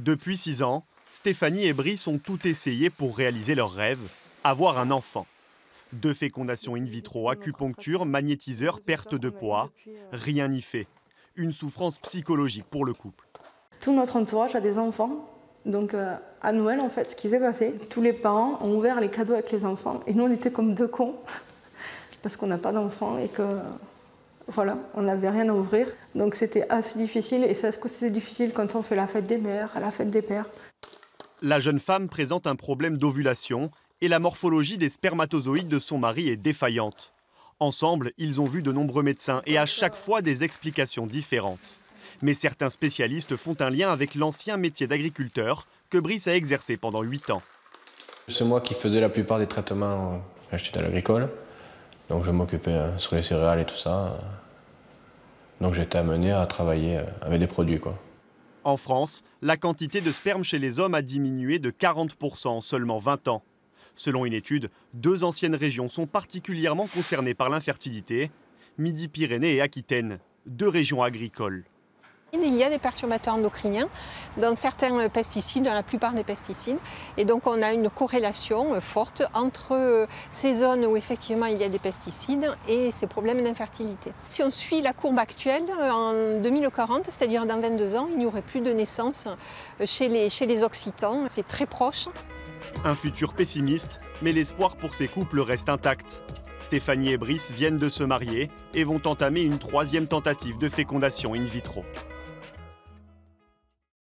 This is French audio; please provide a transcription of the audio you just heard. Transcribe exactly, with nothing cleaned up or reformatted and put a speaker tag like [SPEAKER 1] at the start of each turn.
[SPEAKER 1] Depuis six ans, Stéphanie et Brice ont tout essayé pour réaliser leur rêve, avoir un enfant. De fécondation in vitro, acupuncture, magnétiseur, perte de poids, rien n'y fait. Une souffrance psychologique pour le couple.
[SPEAKER 2] Tout notre entourage a des enfants. Donc euh, à Noël, en fait, ce qui s'est passé, tous les parents ont ouvert les cadeaux avec les enfants. Et nous, on était comme deux cons, parce qu'on n'a pas d'enfants et que, voilà, on n'avait rien à ouvrir. Donc c'était assez difficile, et c'est difficile quand on fait la fête des mères, la fête des pères.
[SPEAKER 1] La jeune femme présente un problème d'ovulation et la morphologie des spermatozoïdes de son mari est défaillante. Ensemble, ils ont vu de nombreux médecins et à chaque fois des explications différentes. Mais certains spécialistes font un lien avec l'ancien métier d'agriculteur que Brice a exercé pendant huit ans.
[SPEAKER 3] C'est moi qui faisais la plupart des traitements quand j'étais à l'agricole. Donc je m'occupais sur les céréales et tout ça. Donc j'étais amené à travailler avec des produits, quoi.
[SPEAKER 1] En France, la quantité de sperme chez les hommes a diminué de quarante pour cent en seulement vingt ans. Selon une étude, deux anciennes régions sont particulièrement concernées par l'infertilité, Midi-Pyrénées et Aquitaine, deux régions agricoles.
[SPEAKER 4] Il y a des perturbateurs endocriniens dans certains pesticides, dans la plupart des pesticides. Et donc on a une corrélation forte entre ces zones où effectivement il y a des pesticides et ces problèmes d'infertilité. Si on suit la courbe actuelle, en deux mille quarante, c'est-à-dire dans vingt-deux ans, il n'y aurait plus de naissance chez les, chez les Occitans. C'est très proche.
[SPEAKER 1] Un futur pessimiste, mais l'espoir pour ces couples reste intact. Stéphanie et Brice viennent de se marier et vont entamer une troisième tentative de fécondation in vitro.